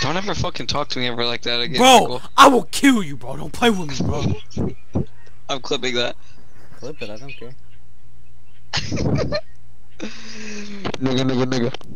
Don't ever fucking talk to me ever like that again, Bro, Michael. I will kill you, bro. Don't play with me, bro. I'm clipping that. Clip it, I don't care. Nigga.